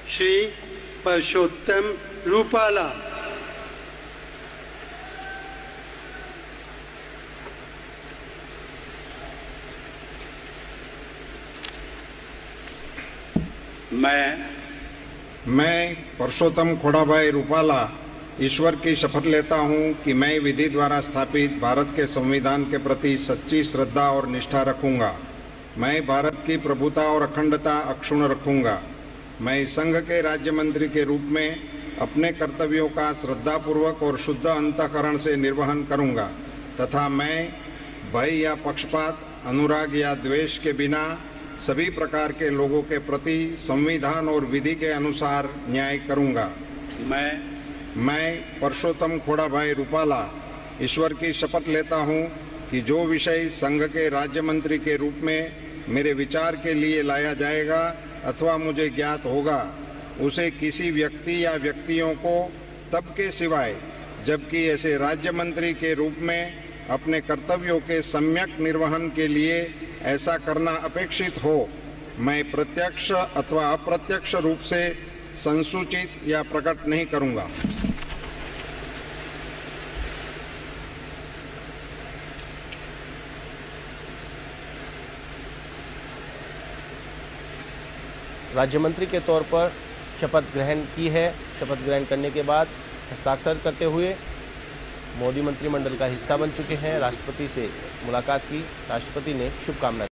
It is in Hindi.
श्री परसोत्तम रूपाला। मैं परसोत्तम खोड़ाभाई रूपाला ईश्वर की शपथ लेता हूं कि मैं विधि द्वारा स्थापित भारत के संविधान के प्रति सच्ची श्रद्धा और निष्ठा रखूंगा। मैं भारत की प्रभुता और अखंडता अक्षुण्ण रखूंगा। मैं संघ के राज्य मंत्री के रूप में अपने कर्तव्यों का श्रद्धापूर्वक और शुद्ध अंतःकरण से निर्वहन करूंगा तथा मैं भय या पक्षपात, अनुराग या द्वेष के बिना सभी प्रकार के लोगों के प्रति संविधान और विधि के अनुसार न्याय करूंगा। मैं परसोत्तम खोड़ाभाई रूपाला ईश्वर की शपथ लेता हूं कि जो विषय संघ के राज्य मंत्री के रूप में मेरे विचार के लिए लाया जाएगा अथवा मुझे ज्ञात होगा, उसे किसी व्यक्ति या व्यक्तियों को तब के सिवाय जबकि ऐसे राज्य मंत्री के रूप में अपने कर्तव्यों के सम्यक निर्वहन के लिए ऐसा करना अपेक्षित हो, मैं प्रत्यक्ष अथवा अप्रत्यक्ष रूप से संसूचित या प्रकट नहीं करूंगा। राज्य मंत्री के तौर पर शपथ ग्रहण की है। शपथ ग्रहण करने के बाद हस्ताक्षर करते हुए मोदी मंत्रिमंडल का हिस्सा बन चुके हैं। राष्ट्रपति से मुलाकात की, राष्ट्रपति ने शुभकामनाएं